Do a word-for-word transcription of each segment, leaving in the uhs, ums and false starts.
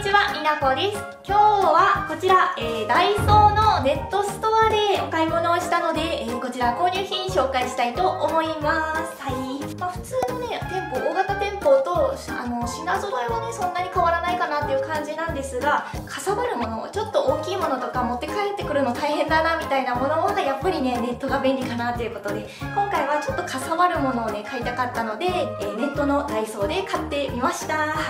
ちは、みなこです。今日はこちら、えー、ダイソーのネットストアでお買い物をしたので、えー、こちら購入品紹介したいと思います。はい。まあ、普通のね、店舗、大型店舗とあの品揃えはね、そんなに変わらないかなっていう感じなんですが、かさばるもの、ちょっと大きいものとか持って帰ってくるの大変だなみたいなものはやっぱりね、ネットが便利かなということで、今回はちょっとかさばるものをね、買いたかったので、えー、ネットのダイソーで買ってみました。はい。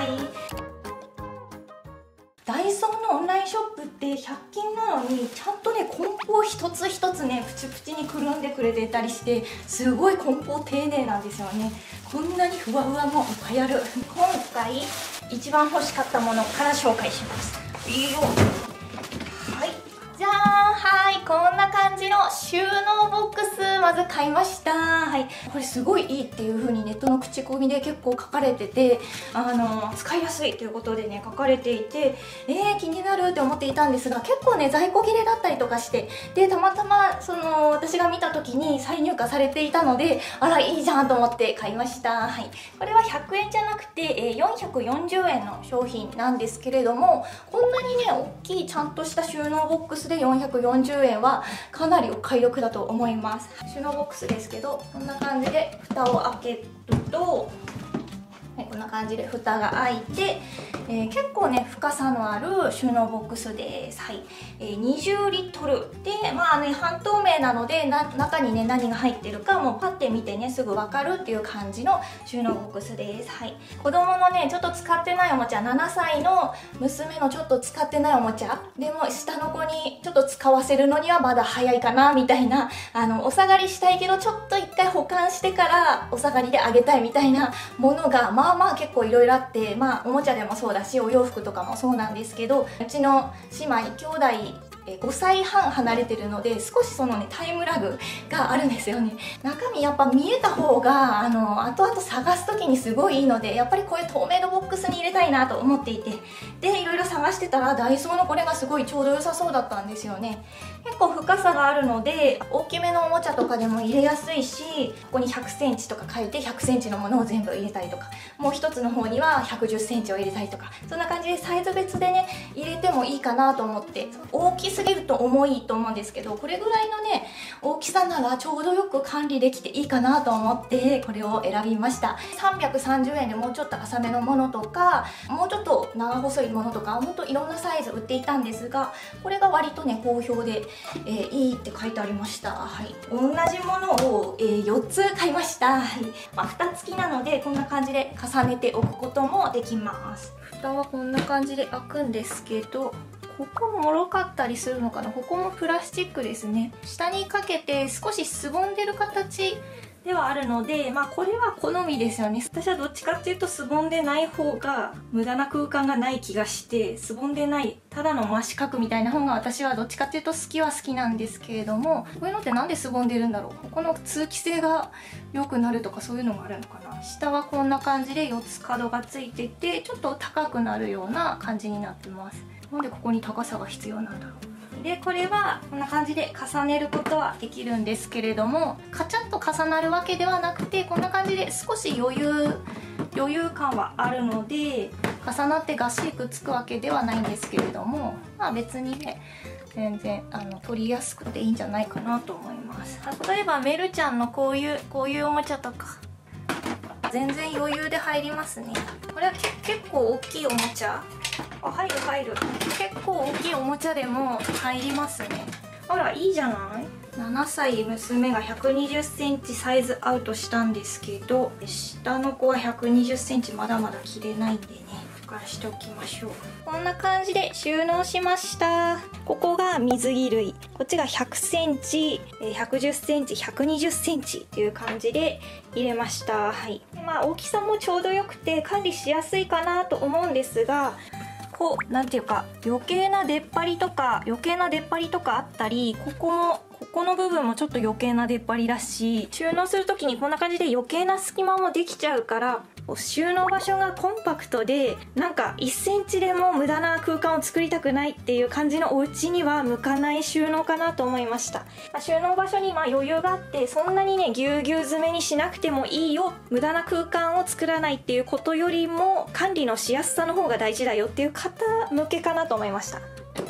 ダイソーのオンラインショップってひゃく均なのにちゃんとね梱包一つ一つねプチプチにくるんでくれてたりして、すごい梱包丁寧なんですよね。こんなにふわふわもいっぱいある。今回一番欲しかったものから紹介します。いいよ。はい、じゃーん。はい、こんな感じの収納ボックスまず買いました。はい、これすごいいいっていう風にネットの口コミで結構書かれてて、あの使いやすいということでね書かれていて、えー、気になるって思っていたんですが、結構ね在庫切れだったりとかして、でたまたまその私が見た時に再入荷されていたので、あらいいじゃんと思って買いました。はい、これはひゃくえんじゃなくて、えー、よんひゃくよんじゅうえんの商品なんですけれども、こんなにね大きいちゃんとした収納ボックスでよんひゃくよんじゅうえんはかなりお買い得だと思います。収納ボックスですけど、こんな感じで蓋を開けると、はい、こんな感じで蓋が開いて、えー、結構ね深さのある収納ボックスです。はい、えー、にじゅうリットルで、まあね半透明なのでな中にね何が入ってるかもうパッて見てねすぐ分かるっていう感じの収納ボックスです。はい、子供のねちょっと使ってないおもちゃ、ななさいの娘のちょっと使ってないおもちゃでも下の子にちょっと使わせるのにはまだ早いかなみたいな、あのお下がりしたいけどちょっと一回保管してからお下がりであげたいみたいなものがまあまあ結構いろいろあって、まあおもちゃでもそうだしお洋服とかもそうなんですけど、うちの姉妹兄弟ごさいはん離れてるので、少しそのねタイムラグがあるんですよね。中身やっぱ見えた方があの後々探す時にすごいいいので、やっぱりこういう透明度ボックスに入れたいなと思っていて、でいろいろ探してたらダイソーのこれがすごいちょうど良さそうだったんですよね。結構深さがあるので大きめのおもちゃとかでも入れやすいし、ここにひゃくセンチとか書いてひゃくセンチのものを全部入れたりとか、もう一つの方にはひゃくじゅっセンチを入れたりとか、そんな感じでサイズ別でね入れてもいいかなと思って、大きすぎると重いと思うんですけど、これぐらいのね大きさならちょうどよく管理できていいかなと思ってこれを選びました。さんびゃくさんじゅうえんでもうちょっと浅めのものとか、もうちょっと長細いものとか、ほんといろんなサイズ売っていたんですが、これが割とね好評で、えー、いいって書いてありました。はい、同じものを、えー、よっつ買いました。はい、まあ、蓋付きなのでこんな感じで重ねておくこともできます。蓋はこんな感じで開くんですけど、ここもろかったりするのかな。ここもプラスチックですね。下にかけて少しすぼんでる形ではあるので、まあこれは好みですよね。私はどっちかっていうとすぼんでない方が無駄な空間がない気がして、すぼんでないただの真四角みたいな方が私はどっちかっていうと好きは好きなんですけれども、こういうのってなんですぼんでるんだろう。ここの通気性が良くなるとかそういうのがあるのかな。下はこんな感じでよっつ角がついてて、ちょっと高くなるような感じになってます。なんでここに高さが必要なんだろう。でこれはこんな感じで重ねることはできるんですけれども、カチャッと重なるわけではなくて、こんな感じで少し余裕余裕感はあるので、重なってがっしりくっつくわけではないんですけれども、まあ別にね全然あの取りやすくていいんじゃないかなと思います。例えばメルちゃんのこういうこういうおもちゃとか全然余裕で入りますね。これは結構大きいおもちゃ、あ、入る入る。結構大きいおもちゃでも入りますね。あらいいじゃない。ななさい娘がひゃくにじゅっセンチサイズアウトしたんですけど、下の子はひゃくにじゅっセンチまだまだ着れないんでね、俯瞰しておきましょう。こんな感じで収納しました。ここが水着類、こっちがひゃくセンチ、ひゃくじゅっセンチ、ひゃくにじゅっセンチっていう感じで入れました。はい、まあ大きさもちょうどよくて管理しやすいかなと思うんですが、こうなんていうか余計な出っ張りとか余計な出っ張りとかあったり、ここもここの部分もちょっと余計な出っ張りだし、収納する時にこんな感じで余計な隙間もできちゃうから、収納場所がコンパクトで、なんかいっセンチでも無駄な空間を作りたくないっていう感じのお家には向かない収納かなと思いました。まあ、収納場所にまあ余裕があって、そんなにねぎゅうぎゅう詰めにしなくてもいいよ、無駄な空間を作らないっていうことよりも管理のしやすさの方が大事だよっていう方向けかなと思いました。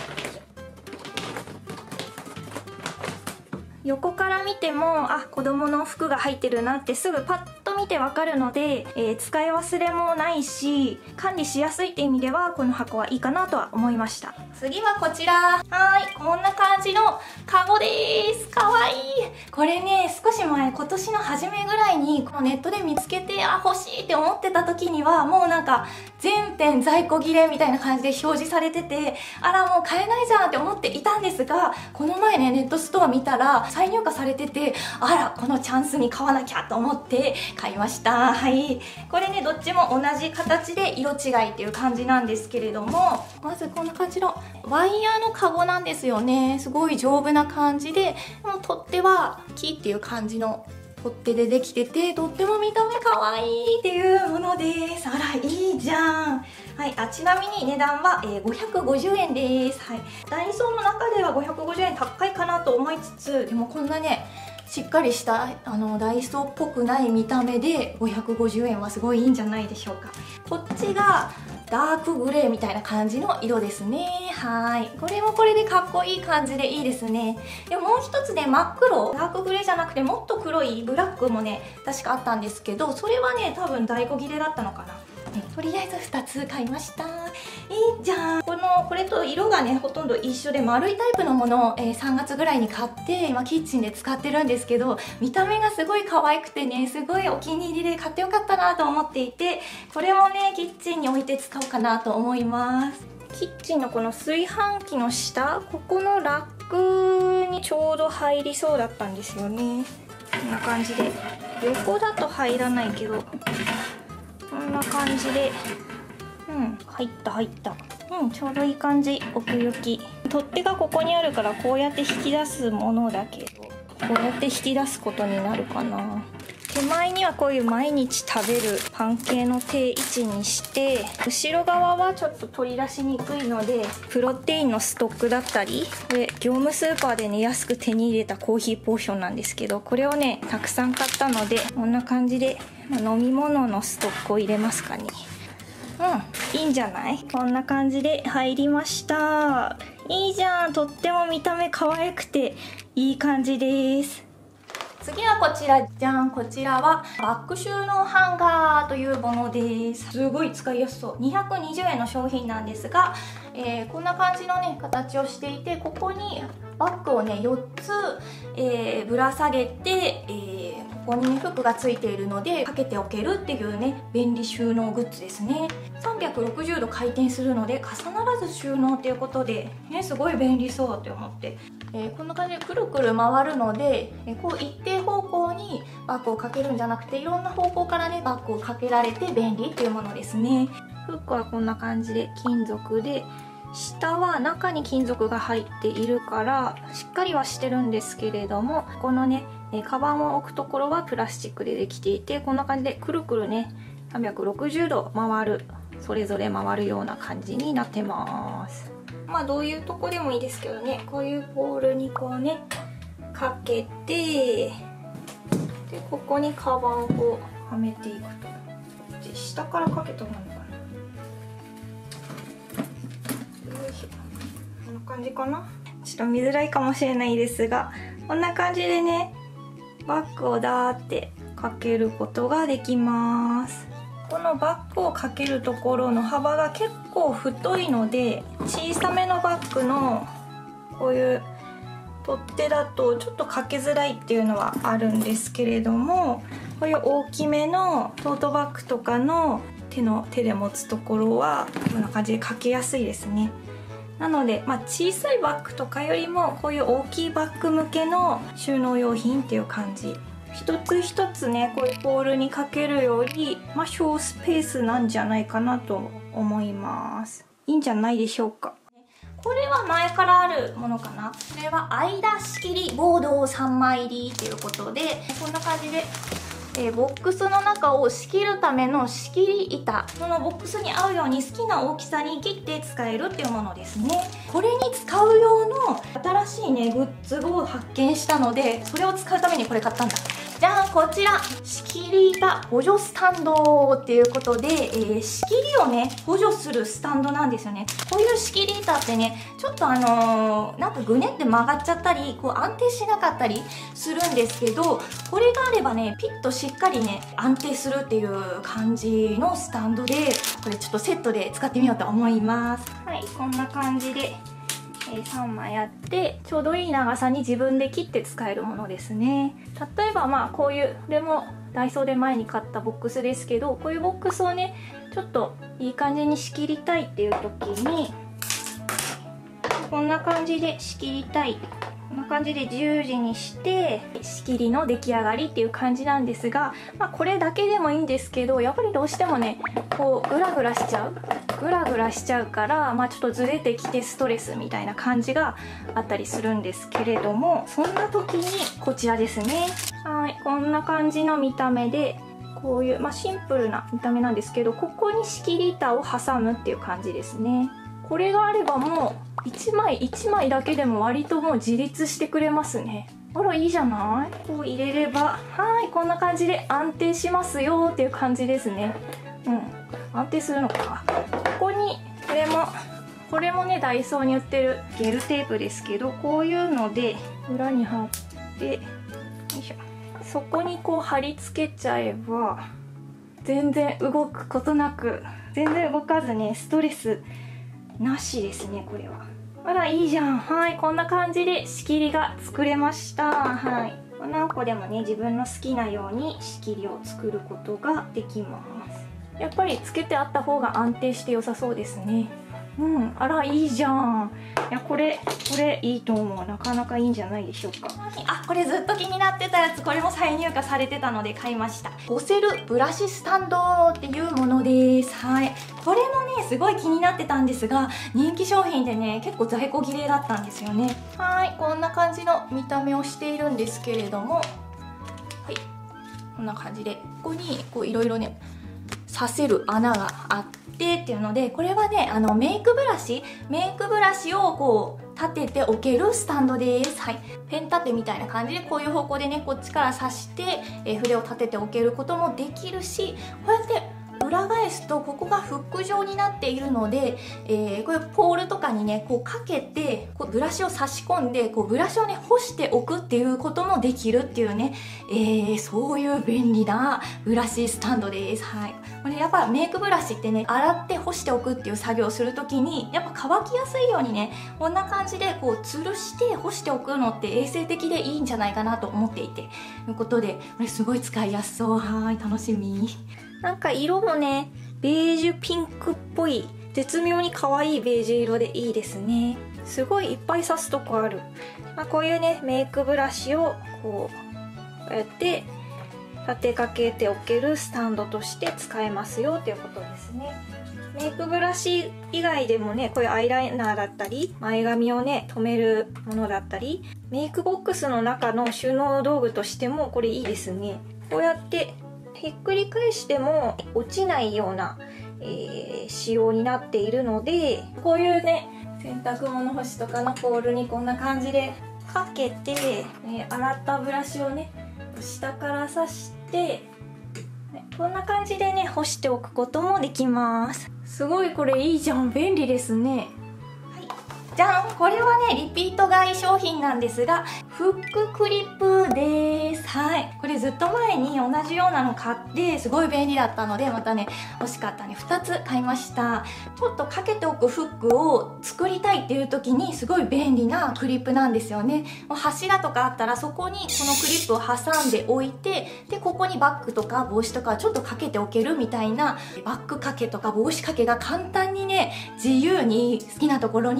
横から見ても、あ、子供の服が入ってるなってすぐパッと見てわかるので、えー、使い忘れもないし、管理しやすいって意味ではこの箱はいいかなとは思いました。 次はこちら。はーい、こんな感じのカゴです。かわいい。これね、少し前、今年の初めぐらいにこのネットで見つけて、あ、欲しいって思ってた時には、もうなんか全店在庫切れみたいな感じで表示されてて、あらもう買えないじゃんって思っていたんですが、この前ね、ネットストア見たら再入荷されてて、あらこのチャンスに買わなきゃと思って買いました。はい、これね、どっちも同じ形で色違いっていう感じなんですけれども、まずこんな感じのワイヤーのカゴなんですよね。すごい丈夫な感じで、この取っ手は木っていう感じの取っ手でできてて、とっても見た目可愛いっていうものです。あらいいじゃん。はい、あ、ちなみに値段は、えー、ごひゃくごじゅうえんです。はい、ダイソーの中ではごひゃくごじゅうえん高いかなと思いつつ、でもこんなねしっかりしたあのダイソーっぽくない見た目でごひゃくごじゅうえんはすごいいいんじゃないでしょうか。こっちがダークグレーみたいな感じの色ですね。はい、これもこれでかっこいい感じでいいですね。でももう一つね、真っ黒、ダークグレーじゃなくてもっと黒いブラックもね確かあったんですけど、それはね多分在庫切れだったのかな。とりあえずふたつ買いました。いいじゃん。このこれと色がねほとんど一緒で、丸いタイプのものを、えー、さんがつぐらいに買って今キッチンで使ってるんですけど、見た目がすごい可愛くてね、すごいお気に入りで買ってよかったなと思っていて、これもねキッチンに置いて使おうかなと思います。 キッチンのこの炊飯器の下、ここのラックにちょうど入りそうだったんですよね。こんな感じで、横だと入らないけどこんな感じで、うん、入った入った、うん、ちょうどいい感じ。奥行き、取っ手がここにあるからこうやって引き出すものだけど、こうやって引き出すことになるかな。手前にはこういう毎日食べるパン系の定位置にして、後ろ側はちょっと取り出しにくいのでプロテインのストックだったり、これ業務スーパーでね安く手に入れたコーヒーポーションなんですけど、これをねたくさん買ったので、こんな感じで、まあ、飲み物のストックを入れますかね。うん、いいんじゃない？こんな感じで入りました。いいじゃん。とっても見た目可愛くていい感じです。 次はこちらじゃん。こちらはバッグ収納ハンガーというものです。すごい使いやすそう。にひゃくにじゅうえんの商品なんですが、えー、こんな感じのね形をしていて、ここにバッグをねよっつ、えー、ぶら下げて、えー、ここにね服がついているのでかけておけるっていうね便利収納グッズですね。さんびゃくろくじゅうど回転するので重ならず収納っていうことで、ね、すごい便利そうって思って、えー、こんな感じでくるくる回るので、えー、こう一定方向にバッグをかけるんじゃなくて、いろんな方向からねバッグをかけられて便利っていうものですね。 フックはこんな感じで金属で、下は中に金属が入っているからしっかりはしてるんですけれども、このねカバンを置くところはプラスチックでできていて、こんな感じでくるくるねさんびゃくろくじゅうど回る、それぞれ回るような感じになってます。まあどういうとこでもいいですけどね、こういうポールにこうねかけて、でここにカバンをこうはめていくと、で下からかけた方がいいのかな。こんな感じかな。ちょっと見づらいかもしれないですが、こんな感じでねバッグをダーってかけることができます。このバッグをかけるところの幅が結構太いので、小さめのバッグのこういう取っ手だとちょっとかけづらいっていうのはあるんですけれども、こういう大きめのトートバッグとかの手の手で持つところはこんな感じでかけやすいですね。なので、まあ、小さいバッグとかよりもこういう大きいバッグ向けの収納用品っていう感じ。一つ一つねこういうポールにかけるより、まあ、小スペースなんじゃないかなと思います。いいんじゃないでしょうか。 これは前からあるものかな。これは間仕切りボードさんまい入りっていうことで、こんな感じで、えー、ボックスの中を仕切るための仕切り板、そのボックスに合うように好きな大きさに切って使えるっていうものですね。これに使う用の新しいねグッズを発見したので、それを使うためにこれ買ったんだ。じゃあこちら仕切り板補助スタンドっていうことで、えー、仕切りをね補助するスタンドなんですよね。こういう仕切り板ってねちょっとあのー、なんかぐねって曲がっちゃったりこう安定しなかったりするんですけど、これがあればねピッとしっかりね安定するっていう感じのスタンドで、これちょっとセットで使ってみようと思います。はい、こんな感じでえー、さんまいあってちょうどいい長さに自分で切って使えるものですね。例えばまあこういう、これもダイソーで前に買ったボックスですけど、こういうボックスをねちょっといい感じに仕切りたいっていう時にこんな感じで仕切りたい、こんな感じで十字にして仕切りの出来上がりっていう感じなんですが、まあ、これだけでもいいんですけど、やっぱりどうしてもねこうグラグラしちゃうグラグラしちゃうから、まあ、ちょっとずれてきてストレスみたいな感じがあったりするんですけれども、そんな時にこちらですね。はい、こんな感じの見た目で、こういう、まあ、シンプルな見た目なんですけど、ここに仕切り板を挟むっていう感じですね。これがあればもういちまいいちまいだけでも割ともう自立してくれますね。あらいいじゃない。こう入れれば、はい、こんな感じで安定しますよっていう感じですね。うん、安定するのか。ここにこれもこれもねダイソーに売ってるゲルテープですけど、こういうので裏に貼って、よいしょ、そこにこう貼り付けちゃえば全然動くことなく、全然動かずねストレスなしですね。これはあらいいじゃん。はい、こんな感じで仕切りが作れました。はい、何個でもね自分の好きなように仕切りを作ることができます。やっぱりつけてあった方が安定して良さそうですね。うん、あらいいじゃん。いやこれこれいいと思う。なかなかいいんじゃないでしょうか。あ、これずっと気になってたやつ、これも再入荷されてたので買いました。ボセルブラシスタンドっていうものです。はい、これもねすごい気になってたんですが、人気商品でね結構在庫切れだったんですよね。はい、こんな感じの見た目をしているんですけれども、はい、こんな感じでここにこういろいろね刺せる穴があってっていうので、これはねあのメイクブラシメイクブラシをこう立てておけるスタンドです。はい、ペン立てみたいな感じでこういう方向でねこっちから刺して、えー、筆を立てておけることもできるし、こうやって裏返すとここがフック状になっているので、えー、こういうポールとかにねこうかけてこうブラシを差し込んでこうブラシをね干しておくっていうこともできるっていうね、えー、そういう便利なブラシスタンドです。はい、これやっぱメイクブラシってね洗って干しておくっていう作業をするときにやっぱ乾きやすいようにねこんな感じでこう吊るして干しておくのって衛生的でいいんじゃないかなと思っていて、ということでこれすごい使いやすそう。はい、楽しみ。なんか色もねベージュピンクっぽい絶妙に可愛いベージュ色でいいですね。すごいいっぱい刺すとこある。まあ、こういうねメイクブラシをこうこうやって立てかけておけるスタンドとして使えますよということですね。メイクブラシ以外でもねこういうアイライナーだったり前髪をね留めるものだったり、メイクボックスの中の収納道具としてもこれいいですね。こうやってひっくり返しても落ちないような、えー、仕様になっているので、こういうね洗濯物干しとかのポールにこんな感じでかけて、ね、洗ったブラシをね下から刺して、ね、こんな感じでね干しておくこともできます。すごいこれいいじゃん、便利ですね。じゃん、これはねリピート買い商品なんですがフッククリップです。はい、これずっと前に同じようなの買ってすごい便利だったのでまたね欲しかったんでふたつ買いました。ちょっとかけておくフックを作りたいっていう時にすごい便利なクリップなんですよね。もう柱とかあったらそこにこのクリップを挟んでおいて、でここにバッグとか帽子とかちょっとかけておけるみたいなバッグ掛けとか帽子掛けが簡単にね自由に好きなところに作れる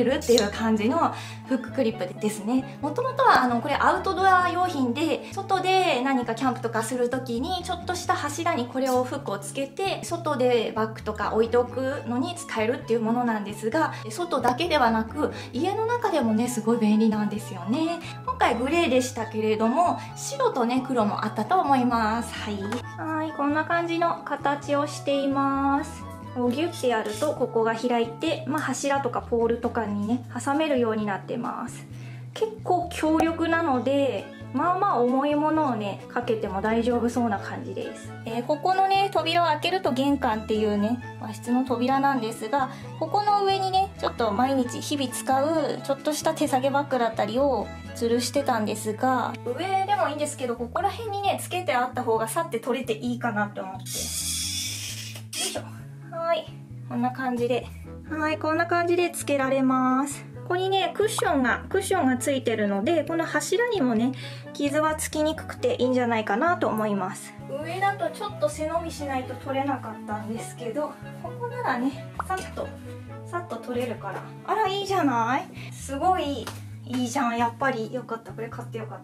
れるっていう感じのフッククリップですね。もともとはあのこれアウトドア用品で、外で何かキャンプとかする時にちょっとした柱にこれをフックをつけて外でバッグとか置いておくのに使えるっていうものなんですが、外だけではなく家の中でもねすごい便利なんですよね。今回グレーでしたけれども、白とね黒もあったと思います。はい、はい、こんな感じの形をしています。ギュッてやるとここが開いて、まあ、柱とかポールとかにね挟めるようになってます。結構強力なので、まあまあ重いものをねかけても大丈夫そうな感じです。えー、ここのね扉を開けると玄関っていうね和室の扉なんですが、ここの上にねちょっと毎日日々使うちょっとした手提げバッグだったりを吊るしてたんですが、上でもいいんですけどここら辺にねつけてあった方がさって取れていいかなって思って、よいしょ。はい、こんな感じで、はい、こんな感じでつけられます。ここにねクッションがクッションがついてるので、この柱にもね傷はつきにくくていいんじゃないかなと思います。上だとちょっと背伸びしないと取れなかったんですけど、ここならねさっとさっと取れるから、あらいいじゃない、すごいいいじゃん。やっぱりよかった、これ買ってよかった。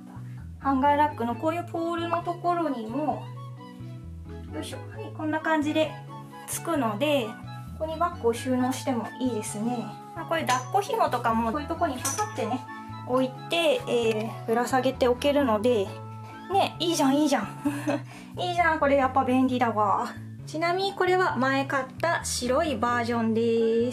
ハンガーラックのこういうポールのところにもよいしょ、はい、こんな感じでつくので、ここにバッグを収納してもいいですね。これ抱っこ紐とかもこういうとこにパカってね置いて、えー、ぶら下げておけるのでね、いいじゃんいいじゃんいいじゃん、これやっぱ便利だわ。ちなみにこれは前買った白いバージョンです。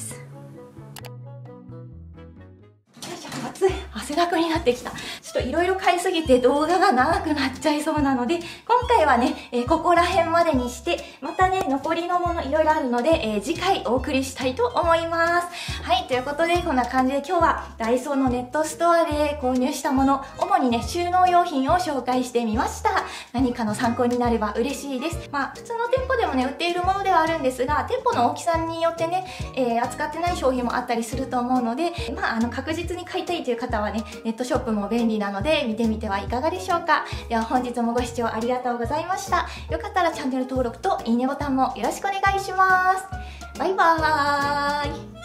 暑い、汗だくになってきた。ちょっといろいろ買いすぎて動画が長くなっちゃいそうなので、今回はね、えー、ここら辺までにして、またね残りのものいろいろあるので、えー、次回お送りしたいと思います。はい、ということでこんな感じで今日はダイソーのネットストアで購入したもの、主にね収納用品を紹介してみました。何かの参考になれば嬉しいです。まあ普通の店舗でもね売っているものではあるんですが、店舗の大きさによってね、えー、扱ってない商品もあったりすると思うので、まああの確実に買いたいという方はね、ネットショップも便利なので見てみてはいかがでしょうか。では本日もご視聴ありがとうございました。よかったらチャンネル登録といいねボタンもよろしくお願いします。バイバーイ。